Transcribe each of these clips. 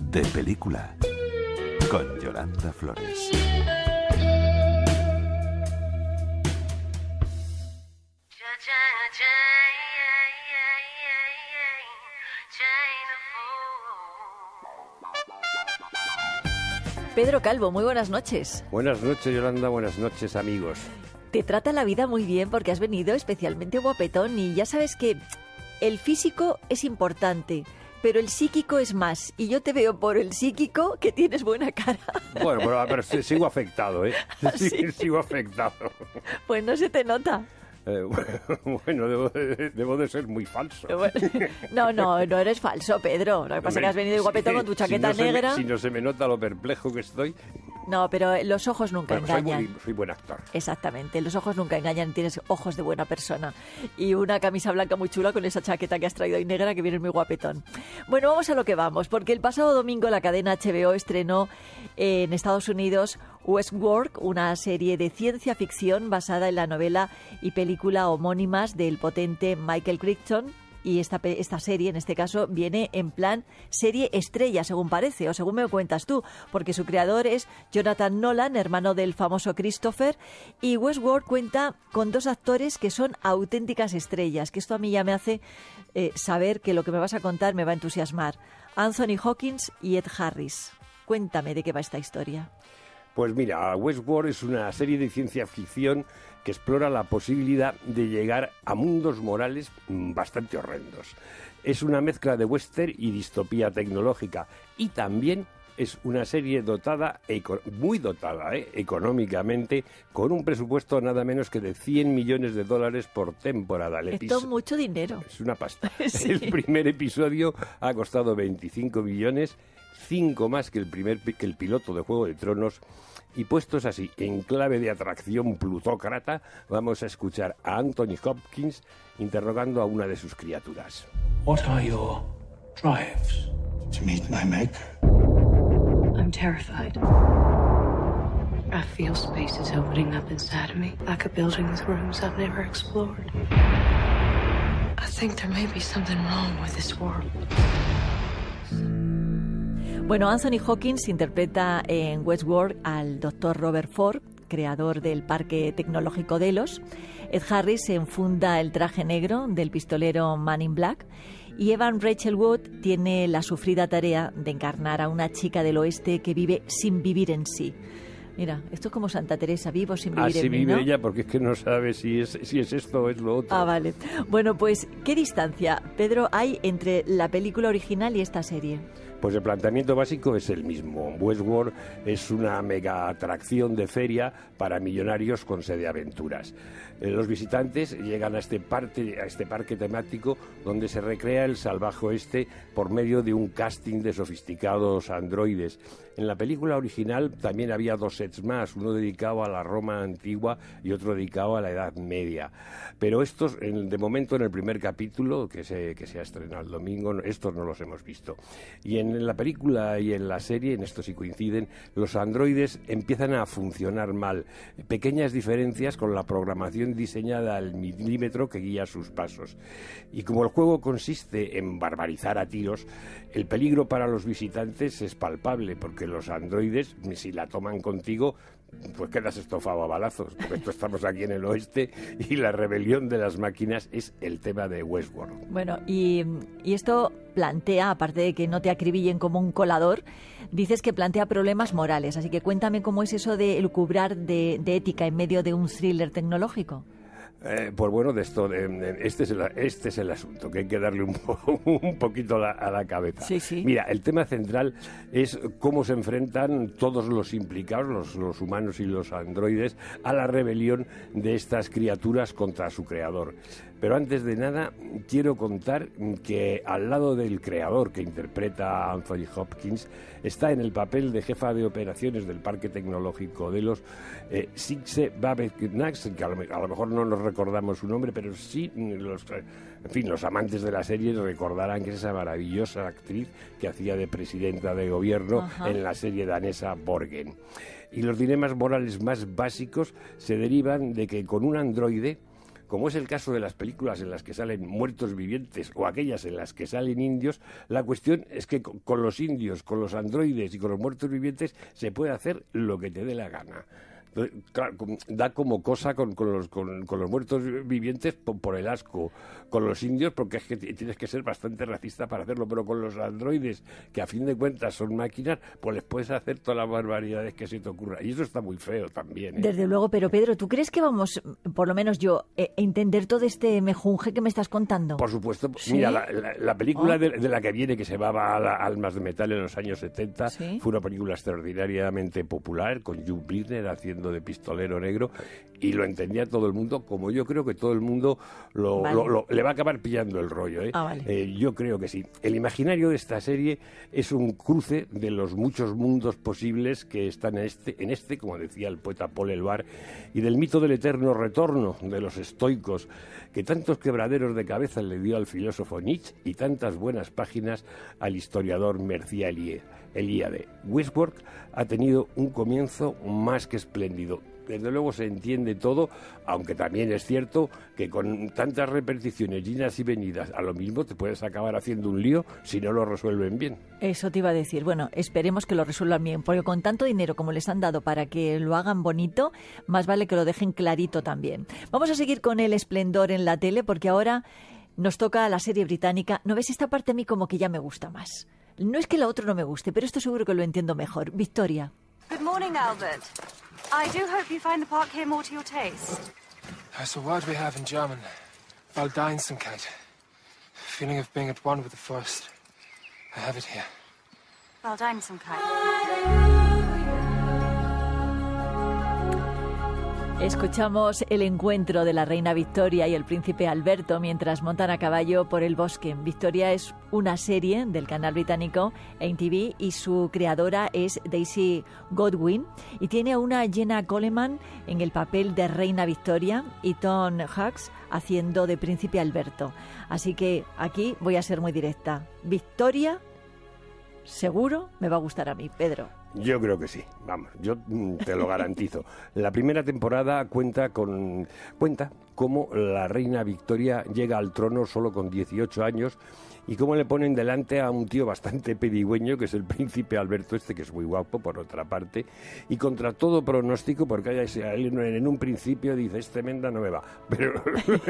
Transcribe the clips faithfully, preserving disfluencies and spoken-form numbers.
De película, con Yolanda Flores. Pedro Calvo, muy buenas noches. Buenas noches, Yolanda, buenas noches, amigos. Te trata la vida muy bien porque has venido especialmente guapetón y ya sabes que el físico es importante, pero el psíquico es más. Y yo te veo por el psíquico que tienes buena cara. Bueno, pero, pero sigo afectado, ¿eh? Sí, ¿Sí? Sigo afectado. Pues no se te nota. Eh, bueno, debo de, debo de ser muy falso. No, no, no eres falso, Pedro. Lo que pasa es que has venido guapetón con tu chaqueta si no negra. Me, si no se me nota lo perplejo que estoy. No, pero los ojos nunca Bueno, soy, engañan. muy, soy buen actor. Exactamente, los ojos nunca engañan, tienes ojos de buena persona. Y una camisa blanca muy chula con esa chaqueta que has traído ahí negra que vienes muy guapetón. Bueno, vamos a lo que vamos, porque el pasado domingo la cadena H B O estrenó en Estados Unidos Westworld, una serie de ciencia ficción basada en la novela y película homónimas del potente Michael Crichton. Y esta, esta serie, en este caso, viene en plan serie estrella, según parece, o según me cuentas tú, porque su creador es Jonathan Nolan, hermano del famoso Christopher, y Westworld cuenta con dos actores que son auténticas estrellas, que esto a mí ya me hace eh, saber que lo que me vas a contar me va a entusiasmar. Anthony Hopkins y Ed Harris. Cuéntame de qué va esta historia. Pues mira, Westworld es una serie de ciencia ficción que explora la posibilidad de llegar a mundos morales bastante horrendos. Es una mezcla de western y distopía tecnológica y también es una serie dotada, muy dotada eh, económicamente, con un presupuesto nada menos que de cien millones de dólares por temporada. El Esto es mucho dinero. Es una pasta. Sí. El primer episodio ha costado veinticinco millones, cinco más que el, primer, que el piloto de Juego de Tronos. Y puestos así, en clave de atracción plutócrata, vamos a escuchar a Anthony Hopkins interrogando a una de sus criaturas. What are your drives? To meet my maker. I'm terrified. I feel spaces opening up inside of me, like a building with rooms I've never explored. I think there may be something wrong with this world. Bueno, Anthony Hopkins interpreta en Westworld al doctor Robert Ford, creador del Parque Tecnológico Delos. Ed Harris se enfunda el traje negro del pistolero Man in Black. Y Evan Rachel Wood tiene la sufrida tarea de encarnar a una chica del oeste que vive sin vivir en sí. Mira, esto es como Santa Teresa, vivo sin vivir Así en mí, vive ¿no? ella porque es que no sabe si es, si es esto o es lo otro. Ah, vale. Bueno, pues, ¿qué distancia, Pedro, hay entre la película original y esta serie? Pues el planteamiento básico es el mismo. Westworld es una mega atracción de feria para millonarios con sede aventuras. Eh, los visitantes llegan a este, parque, a este parque temático donde se recrea el salvaje oeste por medio de un casting de sofisticados androides. En la película original también había dos sets más, uno dedicado a la Roma antigua y otro dedicado a la Edad Media. Pero estos, en, de momento, en el primer capítulo, que se, que se ha estrenado el domingo, estos no los hemos visto. Y en En la película y en la serie, en esto sí coinciden, los androides empiezan a funcionar mal. Pequeñas diferencias con la programación diseñada al milímetro que guía sus pasos. Y como el juego consiste en barbarizar a tiros, el peligro para los visitantes es palpable, porque los androides, si la toman contigo, pues quedas estofado a balazos, porque esto estamos aquí en el oeste y la rebelión de las máquinas es el tema de Westworld. Bueno, y, y esto plantea, aparte de que no te acribillen como un colador, dices que plantea problemas morales, así que cuéntame cómo es eso de elucubrar de, de ética en medio de un thriller tecnológico. Eh, pues bueno, de esto, de, este, es el, este es el asunto, que hay que darle un, po, un poquito la, a la cabeza. Sí, sí. Mira, el tema central es cómo se enfrentan todos los implicados, los, los humanos y los androides, a la rebelión de estas criaturas contra su creador. Pero antes de nada, quiero contar que al lado del creador que interpreta a Anthony Hopkins, está en el papel de jefa de operaciones del Parque Tecnológico Delos, eh, Sixte Babek-Nax, que a lo, a lo mejor no nos recordamos su nombre, pero sí los, en fin, los amantes de la serie recordarán que es esa maravillosa actriz que hacía de presidenta de gobierno Ajá. en la serie danesa Borgen. Y los dilemas morales más básicos se derivan de que con un androide como es el caso de las películas en las que salen muertos vivientes o aquellas en las que salen indios, la cuestión es que con los indios, con los androides y con los muertos vivientes se puede hacer lo que te dé la gana. Claro, da como cosa con, con, los, con, con los muertos vivientes por, por el asco, con los indios porque es que tienes que ser bastante racista para hacerlo, pero con los androides, que a fin de cuentas son máquinas, pues les puedes hacer todas las barbaridades que se te ocurra, y eso está muy feo también, ¿eh? Desde luego, pero Pedro, ¿tú crees que vamos, por lo menos yo, eh, a entender todo este mejunje que me estás contando? Por supuesto. ¿Sí? Mira, la, la, la película Oh. de, de la que viene, que se llamaba Almas de Metal en los años setenta, ¿Sí? fue una película extraordinariamente popular, con Hugh Blinner haciendo de pistolero negro, y lo entendía todo el mundo, como yo creo que todo el mundo lo, Vale. lo, lo- le va a acabar pillando el rollo, ¿eh? Ah, vale. Eh, yo creo que sí. El imaginario de esta serie es un cruce de los muchos mundos posibles que están en este, en este, como decía el poeta Paul Eluard, y del mito del eterno retorno de los estoicos, que tantos quebraderos de cabeza le dio al filósofo Nietzsche y tantas buenas páginas al historiador Mircea Elie- Eliade. Westworld ha tenido un comienzo más que espléndido. Desde luego se entiende todo, aunque también es cierto que con tantas repeticiones, idas y venidas, a lo mismo te puedes acabar haciendo un lío si no lo resuelven bien. Eso te iba a decir. Bueno, esperemos que lo resuelvan bien, porque con tanto dinero como les han dado para que lo hagan bonito, más vale que lo dejen clarito también. Vamos a seguir con el esplendor en la tele, porque ahora nos toca la serie británica. ¿No ves? Esta parte a mí como que ya me gusta más. No es que la otra no me guste, pero esto seguro que lo entiendo mejor. Victoria. Good morning, Albert. I do hope you find the park here more to your taste. That's a word we have in German. Waldeinsamkeit. Feeling of being at one with the forest. I have it here. Well done, some kind. Escuchamos el encuentro de la reina Victoria y el príncipe Alberto mientras montan a caballo por el bosque. Victoria es una serie del canal británico A T V y su creadora es Daisy Godwin y tiene a una Jenna Coleman en el papel de reina Victoria y Tom Hanks haciendo de príncipe Alberto. Así que aquí voy a ser muy directa. Victoria seguro me va a gustar a mí, Pedro. Yo creo que sí, vamos, yo mm, te lo garantizo. La primera temporada cuenta con cuenta cómo la reina Victoria llega al trono solo con dieciocho años y cómo le ponen delante a un tío bastante pedigüeño, que es el príncipe Alberto este, que es muy guapo por otra parte, y contra todo pronóstico, porque ella en un principio dice, este menda no me va, pero...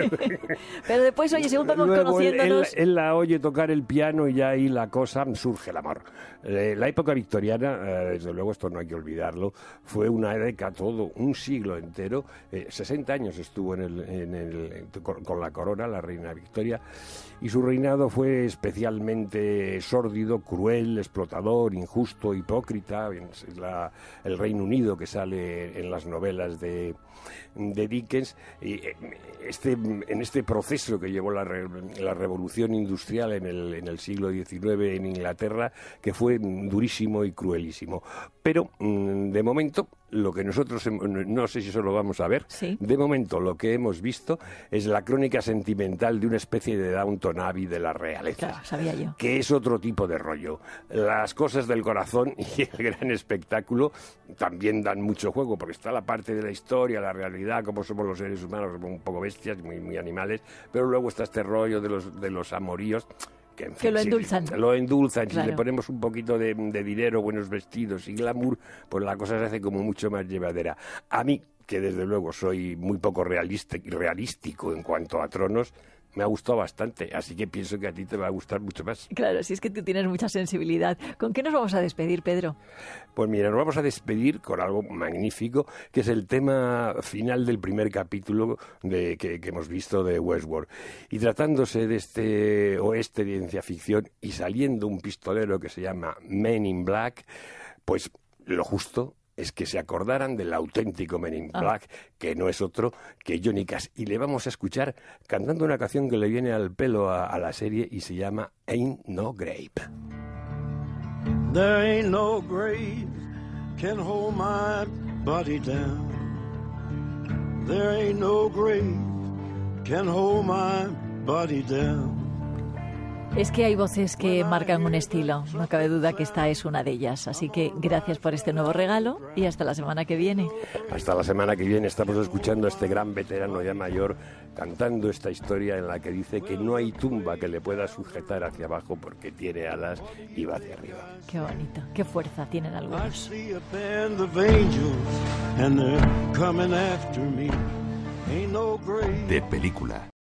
Pero después, oye, según vamos Luego él, él- conociéndonos... él la oye tocar el piano y ya ahí la cosa surge el amor. Eh, la época victoriana, eh, desde luego esto no hay que olvidarlo, fue una década, todo un siglo entero. Eh, sesenta años estuvo en el, en el, con, con la corona la reina Victoria y su reinado fue especialmente sórdido, cruel, explotador, injusto, hipócrita. Es la, el Reino Unido que sale en las novelas de, de Dickens. Y este, en este proceso que llevó la, re, la revolución industrial en el, en el siglo diecinueve en Inglaterra, que fue durísimo y cruelísimo. Pero, de momento, lo que nosotros, no sé si eso lo vamos a ver, Sí. de momento lo que hemos visto es la crónica sentimental de una especie de Downton Abbey de la realeza. Claro, sabía yo. Que es otro tipo de rollo. Las cosas del corazón y el gran espectáculo también dan mucho juego, porque está la parte de la historia, la realidad, cómo somos los seres humanos, somos un poco bestias, muy, muy animales, pero luego está este rollo de los, de los amoríos, que, en Que fin, lo si- endulzan. lo endulzan. Claro. Si le ponemos un poquito de, de dinero, buenos vestidos y glamour, pues la cosa se hace como mucho más llevadera. A mí, que desde luego soy muy poco realista, realístico en cuanto a tronos, me ha gustado bastante, así que pienso que a ti te va a gustar mucho más. Claro, si es que tú tienes mucha sensibilidad. ¿Con qué nos vamos a despedir, Pedro? Pues mira, nos vamos a despedir con algo magnífico, que es el tema final del primer capítulo de, que, que hemos visto de Westworld. Y tratándose de este oeste de ciencia ficción y saliendo un pistolero que se llama Men in Black, pues lo justo es que se acordaran del auténtico Men in Ah. Black, que no es otro que Johnny Cash. Y le vamos a escuchar cantando una canción que le viene al pelo a, a la serie y se llama Ain't No Grave. There ain't no grave can hold my body down. There ain't no grave can hold my body down. Es que hay voces que marcan un estilo, no cabe duda que esta es una de ellas. Así que gracias por este nuevo regalo y hasta la semana que viene. Hasta la semana que viene. Estamos escuchando a este gran veterano ya mayor cantando esta historia en la que dice que no hay tumba que le pueda sujetar hacia abajo porque tiene alas y va hacia arriba. Qué bonito, qué fuerza tienen algunos. De película.